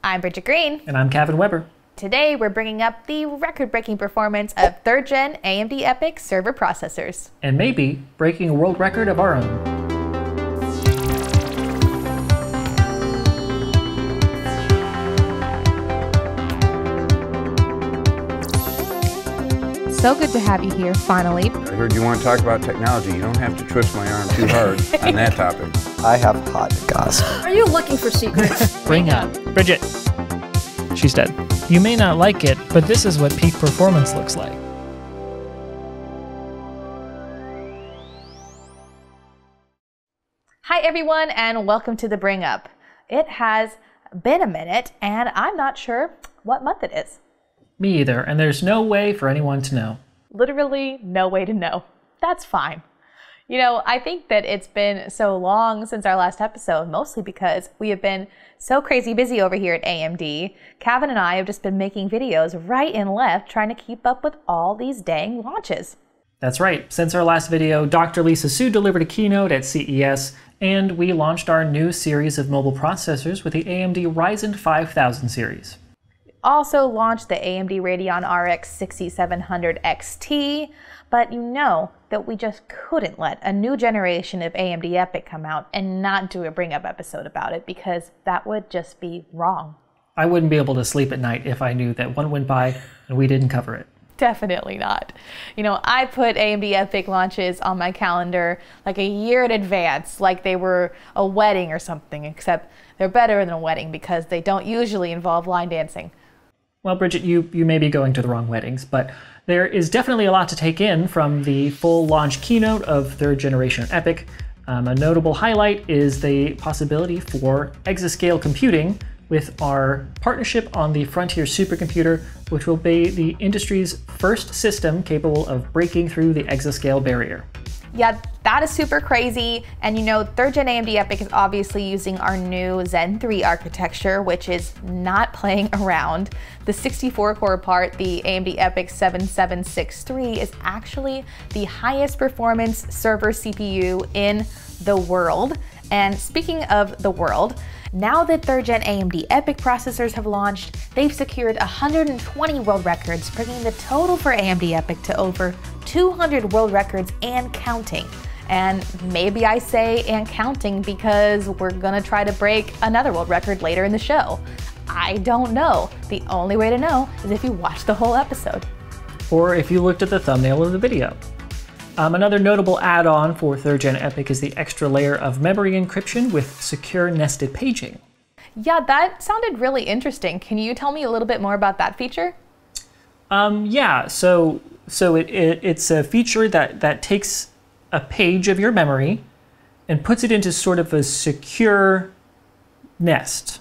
I'm Bridget Green. And I'm Cavin Weber. Today we're bringing up the record-breaking performance of 3rd Gen AMD EPYC server processors. And maybe breaking a world record of our own. So good to have you here, finally. I heard you want to talk about technology. You don't have to twist my arm too hard on that topic. I have hot gossip. Are you looking for secrets? Bring up Bridget. She's dead. You may not like it, but this is what peak performance looks like. Hi everyone, and welcome to the Bring Up. It has been a minute, and I'm not sure what month it is. Me either, and there's no way for anyone to know. Literally no way to know. That's fine. You know, I think that it's been so long since our last episode, mostly because we have been so crazy busy over here at AMD. Cavin and I have just been making videos right and left trying to keep up with all these dang launches. That's right. Since our last video, Dr. Lisa Su delivered a keynote at CES, and we launched our new series of mobile processors with the AMD Ryzen 5000 series. Also launched the AMD Radeon RX 6700 XT, but you know that we just couldn't let a new generation of AMD EPYC come out and not do a Bring Up episode about it, because that would just be wrong. I wouldn't be able to sleep at night if I knew that one went by and we didn't cover it. Definitely not. You know, I put AMD EPYC launches on my calendar like a year in advance, like they were a wedding or something, except they're better than a wedding because they don't usually involve line dancing. Well, Bridget, you may be going to the wrong weddings, but there is definitely a lot to take in from the full launch keynote of 3rd generation EPYC. A notable highlight is the possibility for exascale computing with our partnership on the Frontier Supercomputer, which will be the industry's first system capable of breaking through the exascale barrier. Yeah, that is super crazy. And you know, 3rd Gen AMD EPYC is obviously using our new Zen 3 architecture, which is not playing around. The 64-core part, the AMD EPYC 7763, is actually the highest performance server CPU in the world. And speaking of the world, now that 3rd Gen AMD EPYC processors have launched, they've secured 120 world records, bringing the total for AMD EPYC to over 200 world records and counting. And maybe I say and counting because we're gonna try to break another world record later in the show. I don't know. The only way to know is if you watch the whole episode. Or if you looked at the thumbnail of the video. Another notable add-on for 3rd Gen EPYC is the extra layer of memory encryption with secure nested paging. Yeah, that sounded really interesting. Can you tell me a little bit more about that feature? Yeah, so it's a feature that takes a page of your memory and puts it into sort of a secure nest.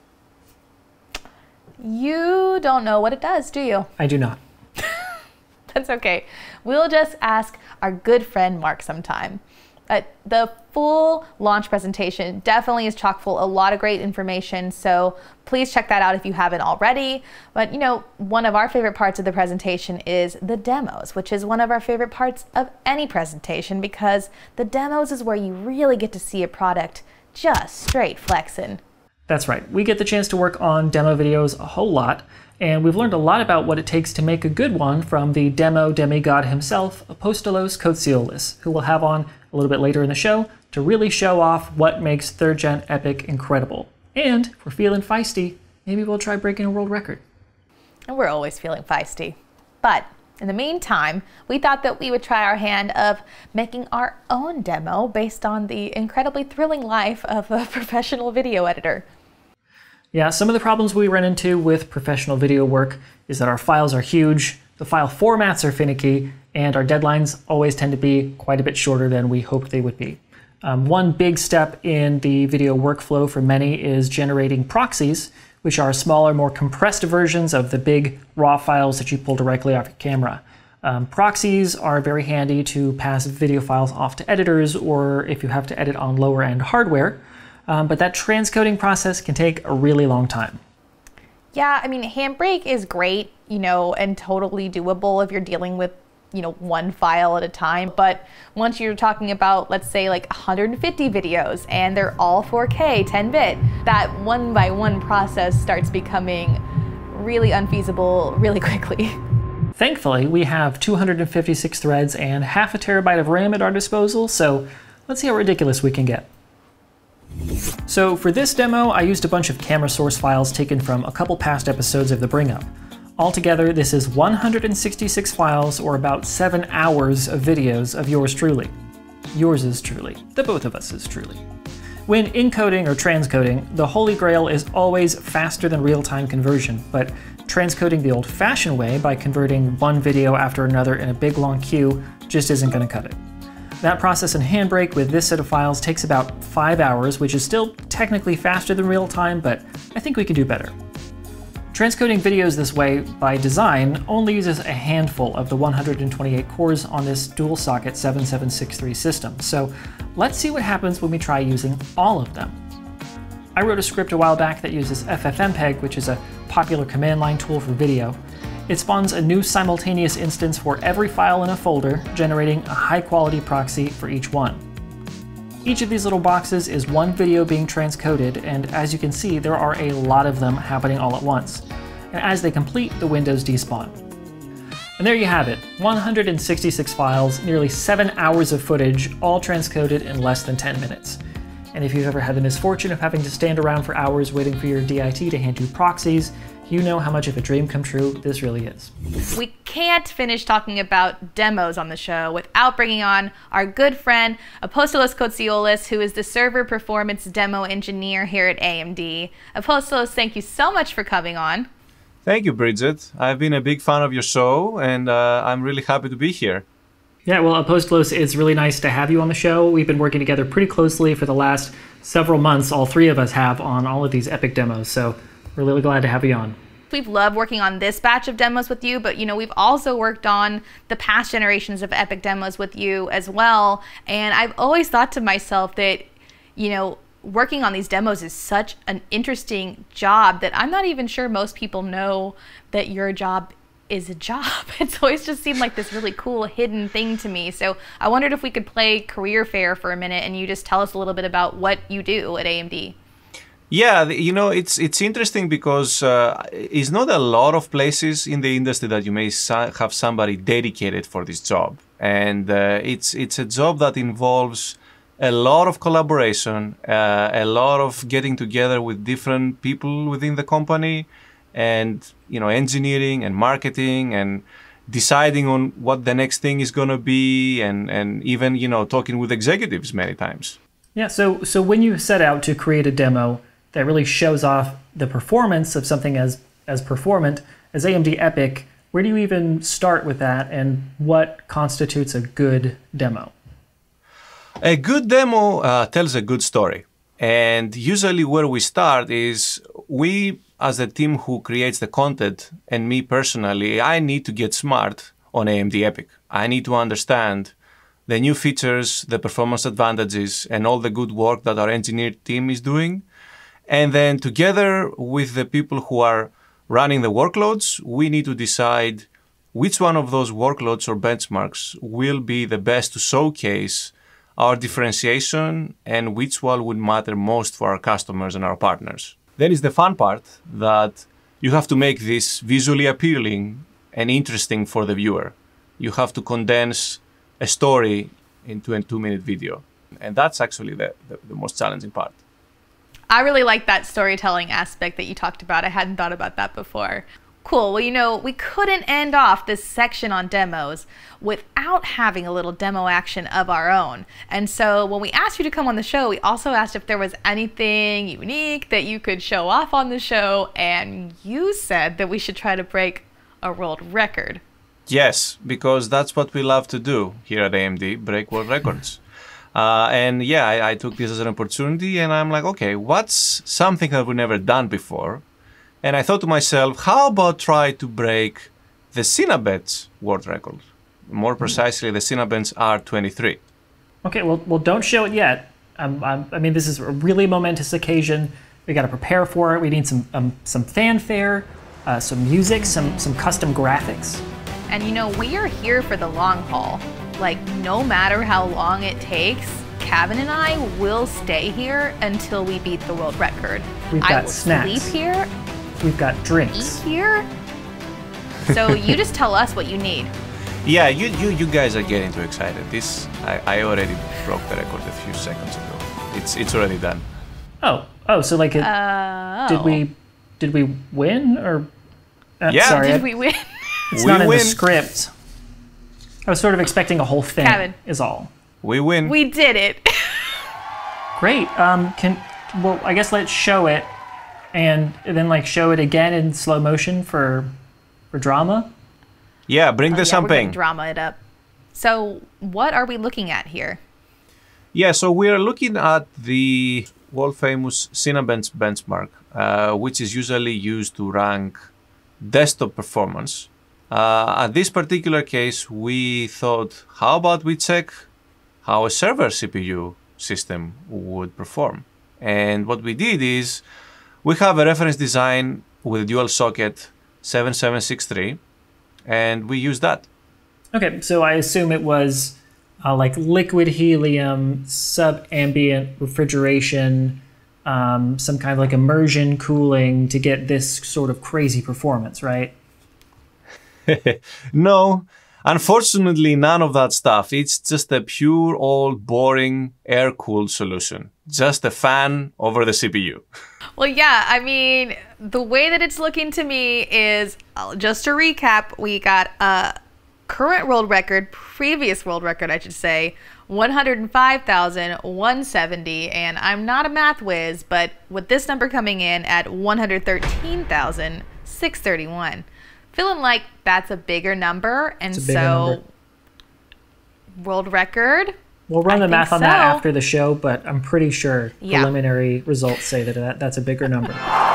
You don't know what it does, do you? I do not. That's okay. We'll just ask our good friend Mark sometime. The full launch presentation definitely is chock full, a lot of great information, so please check that out if you haven't already. But you know, one of our favorite parts of the presentation is the demos, which is one of our favorite parts of any presentation, because the demos is where you really get to see a product just straight flexing. That's right. We get the chance to work on demo videos a whole lot, and we've learned a lot about what it takes to make a good one from the demo demigod himself, Apostolos Kotsiolis, who we'll have on a little bit later in the show to really show off what makes 3rd Gen EPYC incredible. And if we're feeling feisty, maybe we'll try breaking a world record. And we're always feeling feisty. But in the meantime, we thought that we would try our hand of making our own demo based on the incredibly thrilling life of a professional video editor. Yeah, some of the problems we run into with professional video work is that our files are huge, the file formats are finicky, and our deadlines always tend to be quite a bit shorter than we hoped they would be. One big step in the video workflow for many is generating proxies, which are smaller, more compressed versions of the big raw files that you pull directly off your camera. Proxies are very handy to pass video files off to editors, or if you have to edit on lower end hardware. But that transcoding process can take a really long time. Yeah, I mean, Handbrake is great, you know, and totally doable if you're dealing with one file at a time. But once you're talking about, let's say like 150 videos and they're all 4K, 10-bit, that one by one process starts becoming really unfeasible really quickly. Thankfully, we have 256 threads and half a terabyte of RAM at our disposal, so let's see how ridiculous we can get. So for this demo, I used a bunch of camera source files taken from a couple past episodes of the Bring Up. Altogether, this is 166 files, or about 7 hours of videos of yours truly. Yours is truly. The both of us is truly. When encoding or transcoding, the holy grail is always faster than real-time conversion, but transcoding the old-fashioned way by converting one video after another in a big long queue just isn't going to cut it. That process in Handbrake with this set of files takes about 5 hours, which is still technically faster than real-time, but I think we can do better. Transcoding videos this way, by design, only uses a handful of the 128 cores on this dual-socket 7763 system, so let's see what happens when we try using all of them. I wrote a script a while back that uses FFmpeg, which is a popular command line tool for video. It spawns a new simultaneous instance for every file in a folder, generating a high-quality proxy for each one. Each of these little boxes is one video being transcoded, and as you can see, there are a lot of them happening all at once. And as they complete, the windows despawn. And there you have it, 166 files, nearly 7 hours of footage, all transcoded in less than 10 minutes. And if you've ever had the misfortune of having to stand around for hours waiting for your DIT to hand you proxies, you know how much of a dream come true this really is. We can't finish talking about demos on the show without bringing on our good friend, Apostolos Kotsiolis, who is the server performance demo engineer here at AMD. Apostolos, thank you so much for coming on. Thank you, Bridget. I've been a big fan of your show, and I'm really happy to be here. Yeah, well, Apostolos, it's really nice to have you on the show. We've been working together pretty closely for the last several months. All three of us have on all of these epic demos, so we're really glad to have you on. We've loved working on this batch of demos with you, but we've also worked on the past generations of epic demos with you as well. And I've always thought to myself that, working on these demos is such an interesting job that I'm not even sure most people know that your job is a job. It's always just seemed like this really cool hidden thing to me. So I wondered if we could play career fair for a minute and you just tell us a little bit about what you do at AMD. Yeah, it's interesting because it's not a lot of places in the industry that you may have somebody dedicated for this job. And it's a job that involves a lot of collaboration, a lot of getting together with different people within the company, and engineering and marketing and deciding on what the next thing is going to be, and even talking with executives many times. Yeah, so when you set out to create a demo that really shows off the performance of something as performant as AMD EPYC, where do you even start with that, and what constitutes a good demo? A good demo tells a good story. And usually where we start is we, as the team who creates the content, and me personally, I need to get smart on AMD EPYC. I need to understand the new features, the performance advantages, and all the good work that our engineering team is doing. And then together with the people who are running the workloads, we need to decide which one of those workloads or benchmarks will be the best to showcase our differentiation and which one would matter most for our customers and our partners. Then is the fun part that you have to make this visually appealing and interesting for the viewer. You have to condense a story into a 2-minute video. And that's actually the most challenging part. I really like that storytelling aspect that you talked about. I hadn't thought about that before. Cool. Well, we couldn't end off this section on demos without having a little demo action of our own. And so when we asked you to come on the show, we also asked if there was anything unique that you could show off on the show. And you said that we should try to break a world record. Yes, because that's what we love to do here at AMD, break world records. And yeah, I took this as an opportunity, and I'm like, okay, what's something that we've never done before? And I thought to myself, how about try to break the Cinebench World Record? More precisely, the Cinebench R23. Okay, well, don't show it yet. I mean, this is a really momentous occasion. We got to prepare for it. We need some fanfare, some music, some custom graphics. And you know, we are here for the long haul. Like, no matter how long it takes, Cavin and I will stay here until we beat the world record. We've I got will snacks. sleep here, We've got drinks. eat here. So you just tell us what you need. Yeah, you guys are getting too excited. I already broke the record a few seconds ago. It's already done. Oh, so like, did we win or? Yeah. Sorry, Did we win? it's We not in the win. script. I was sort of expecting a whole thing. Cavin. Is all. We win. We did it. Great. Well, I guess let's show it, and then like show it again in slow motion for drama. Yeah, bring the We're gonna champagne. drama it up. So what are we looking at here? Yeah, so we are looking at the world famous Cinebench benchmark, which is usually used to rank desktop performance. At this particular case, we thought, how about we check how a server CPU system would perform? And what we did is we have a reference design with a dual socket 7763, and we use that. Okay, so I assume it was like liquid helium, sub-ambient refrigeration, some kind of like immersion cooling to get this sort of crazy performance, right? No, unfortunately, none of that stuff. It's just a pure, old, boring, air-cooled solution. Just a fan over the CPU. Well, yeah, I mean, the way that it's looking to me is, just to recap, we got a current world record, previous world record, I should say, 105,170, and I'm not a math whiz, but with this number coming in at 113,631, feeling like that's a bigger number, and It's a bigger so number. world record. We'll run I the math think on that so. after the show, but I'm pretty sure Yeah. preliminary results say that's a bigger number.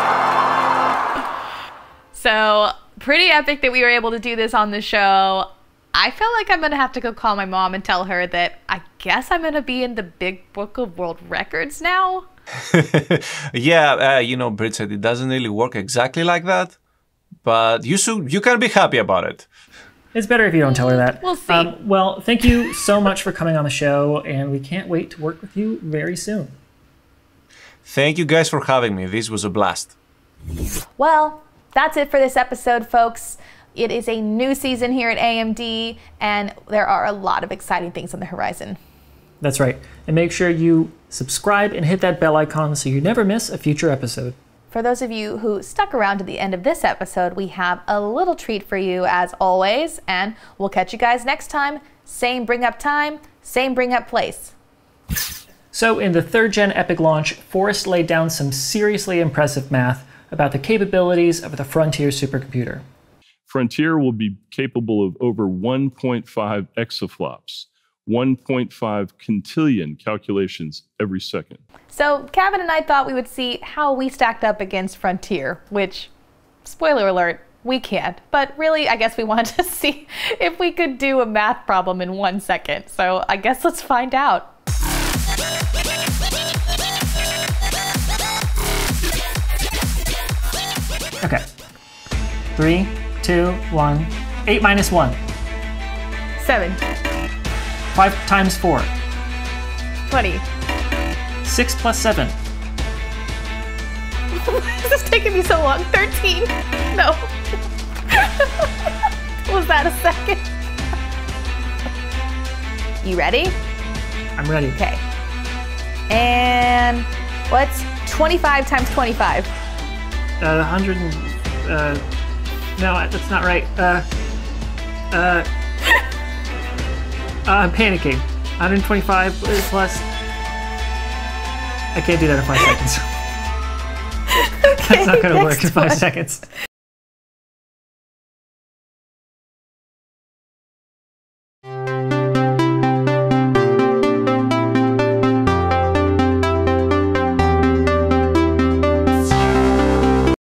So pretty epic that we were able to do this on the show. I feel like I'm gonna have to go call my mom and tell her that I guess I'm gonna be in the big book of world records now. Yeah, Bridget, it doesn't really work exactly like that, but you can be happy about it. It's better if you don't tell her that. We'll see. Well, thank you so much for coming on the show, and we can't wait to work with you very soon. Thank you guys for having me. This was a blast. Well, that's it for this episode, folks. It is a new season here at AMD, and there are a lot of exciting things on the horizon. That's right. And make sure you subscribe and hit that bell icon so you never miss a future episode. For those of you who stuck around to the end of this episode, we have a little treat for you as always, and we'll catch you guys next time. Same bring up time, same bring up place. So in the 3rd Gen EPYC launch, Forrest laid down some seriously impressive math about the capabilities of the Frontier supercomputer. Frontier will be capable of over 1.5 exaflops, 1.5 quintillion calculations every second. So Cavin and I thought we would see how we stacked up against Frontier, which, spoiler alert, we can't. But really, I guess we wanted to see if we could do a math problem in 1 second. So I guess let's find out. Okay. 3, 2, 1. 8 minus 1. 7, 5 times 4. 20. 6 plus 7. Why is this taking me so long? 13. No. Was that a second? You ready? I'm ready. Okay. And what's 25 times 25? 100 and, no, that's not right. I'm panicking. 125 plus. I can't do that in 5 seconds. Okay, That's not going to work next in 5 one. seconds.